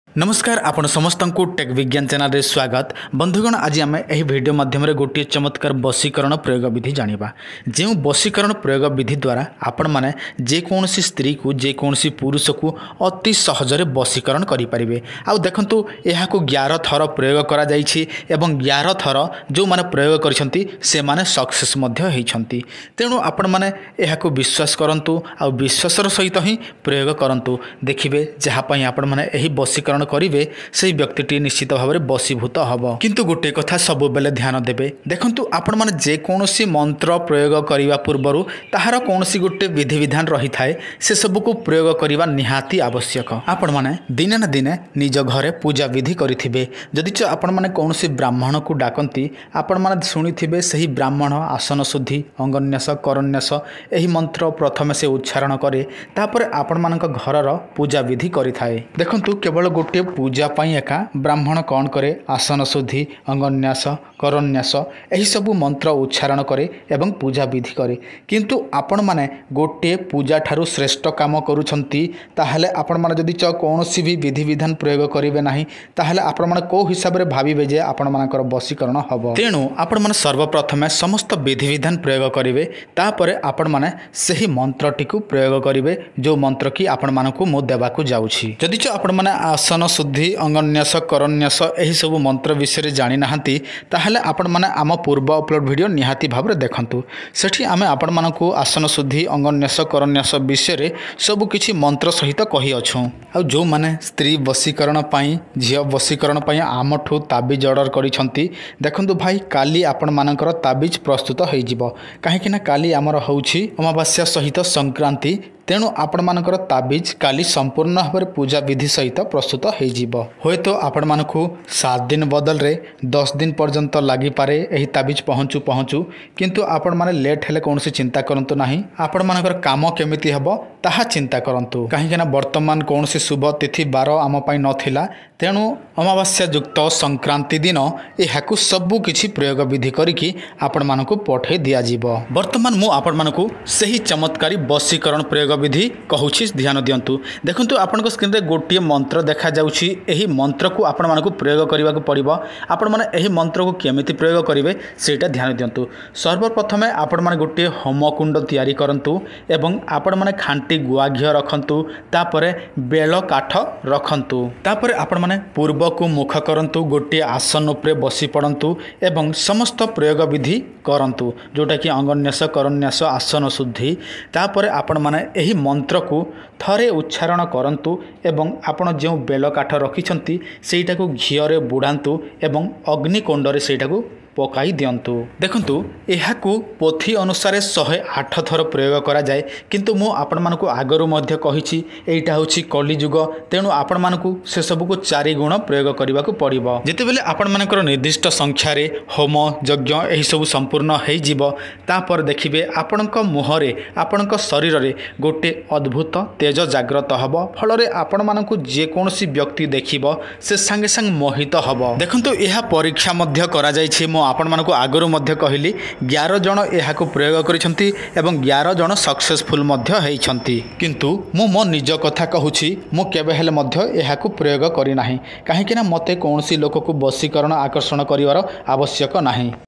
नमस्कार आपण समस्त को टेक विज्ञान चैनल रे स्वागत। बंधुगण आज आम यह वीडियो माध्यम गोटे चमत्कार वशीकरण प्रयोग विधि जानिबा। जो वशीकरण प्रयोग विधि द्वारा आपण माने जेकोसी स्त्री को जेकोसी पुरुष को अति सहजरे वशीकरण करें। आउ देखंतु यह 11 थर प्रयोग करा जाइछि एवं 11 थर जो माने प्रयोग करिसंती से माने सक्सेस मध्य होइछंती। तेणु आपण माने यह विश्वास करंतु आउ विश्वासर सहित ही प्रयोग करंतु। देखिबे जहा पई आपण माने एही वशीकरण करिवे से व्यक्तिटी निश्चित भाव में वशीभूत हम। किंतु गोटे कथा सब बेले ध्यान देबे। देखंतु आपण माने जेकोसी मंत्र प्रयोग करने पूर्व ताहार कौनसी गोटे विधि विधान रही थाए से सब को प्रयोग करने निहाती आवश्यक। आपण माने दिने ना दिने निज घरे पूजा विधि करिथिबे। जदि च आपण माने कौनसी ब्राह्मण को डाकंती आपण माने शुणिथिबे सही ब्राह्मण आसन शुद्धि अंगन्यास करन्यास एही मंत्र प्रथमे से उच्चारण करे तापर आपण मानक घरर पूजा विधि करिथाए। देखंतु केवल गोटे पूजा पाई एका ब्राह्मण कौन करे आसन शुद्धि अंगन्यास करन्यास एही सबु मंत्र उच्चारण करे एवं पूजा विधि करे। किंतु आपण माने गोटे पूजा ठारू श्रेष्ठ काम करूछंती ताहले आपण माने जदि च कोनोसी भी विधि विधान प्रयोग करिवे नाही ताहले आपण माने को हिसाब रे भाबिबे जे आपण मानकर वशीकरण हबो। तेणु आपण माने सर्वप्रथमे समस्त विधि विधान प्रयोग करिवे तापरे आपण माने सही मंत्रटी को प्रयोग करिवे जो मंत्र की आपण मानकु मो देबाकू जाउछि। जदि च आपण माने आसन शुद्धि अंगन्यास करन्यास एही सब मंत्र विषय जानी नाहंती ताहले आपण माने आम पूर्व अपलोड वीडियो निहाती भाव में देखंतु। सेठी आमे आपण मानकु आसन शुद्धि अंगन्यास करन्यास विषय सब किछि मंत्र सहित कहि अछु। आ जो माने स्त्री वशीकरण पाई झियो वशीकरण पाई आमठू ताबीज ऑर्डर करिसंती देखंतु भाई काली आपण मानकर ताबीज प्रस्तुत होई जिवो। काहेकि ना काली आमर होउछि अमावास्या सहित संक्रांति। तेणु आपण मानकर ताबीज काली संपूर्ण भाव में पूजा विधि सहित प्रस्तुत हो हे तो आपण मानकु 7 दिन बदल रे 10 दिन पर्यंत लगी पारे एही ताबीज पहुँचू पहुँचू। किंतु आपण माने लेट हेले कौन चिंता करंतु नाही। आपण मानकर काम केमिति हबो ताहा चिंता करंतु। काहेकि ना वर्तमान कौन शुभ तिथि बार आम पाई नथिला। तेणु अमावास्या युक्त संक्रांति दिन यह सबु किछि प्रयोग विधि करिकी आपण मानकु पठे दिया जिवो। वर्तमान मु आपण मानकु सही चमत्कारी वशीकरण प्रयोग विधि कहूछि ध्यान दियंतु। देखंतु आपन को स्क्रीन रे गोटे मंत्र देखा जाउछि। एही मंत्र को आपण मानकु प्रयोग करबा को पड़िबो। आपण माने एही मंत्र को केमिति प्रयोग करिवे सेटा ध्यान दियंतु। सर्वप्रथमे आपण माने गोटे होमकुंड तयारी करंतु एवं आपण माने खांटी गुआ घियो रखंतु तापरे बेल काठ रखंतु। तापरे आपण माने पूर्व को मुख करंतु गोटे आसन उपरे बसी पड़ंतु एवं समस्त प्रयोग विधि करंतु जोटा कि अंगन्यास करन्यास आसन शुद्धि। तापरे आपण माने एही मंत्र को थरे उच्चारण करंतु एवं आपण जो बेल काठ रखिछंती सेटा को घिओरे बुड़ांतु एवं अग्निकुंड रे सेटा को पकाई दियंतु। देखंतु एहाकू पोथी अनुसार 108 थर प्रयोग करा जाए। किंतु मु आपण मानकु आगरु मध्य कहिछि एटा होछि कलिजुग। तेणु आपण मानकु से सब को 4 गुण प्रयोग करबा को पड़िबो। जेते बेले आपण मानकर निर्दिष्ट संख्या रे होम यज्ञ एही सब संपूर्ण हेइ जिवो तापर देखिबे आपणक मुहरे आपणक शरीर रे गोटे अद्भुत तेज जागृत हबो। फल रे आपण मानकु जे कोनोसी व्यक्ति देखिबो से संगे संग मोहित हबो। देखंतु एहा परीक्षा मध्य करा जाइछि। आपण मानकु आगरु मध्य कहली 11 जन एहाकु प्रयोग करिसंती एवं 11 जन सक्सेसफुल मध्य हेइछंती। किंतु मु मो निज कथा कहूछि मु केबे हेले मध्य एहाकु प्रयोग करि नाही। काहे कि ना मते कोनोसी लोक को वशीकरण आकर्षण करिवार आवश्यक नाही।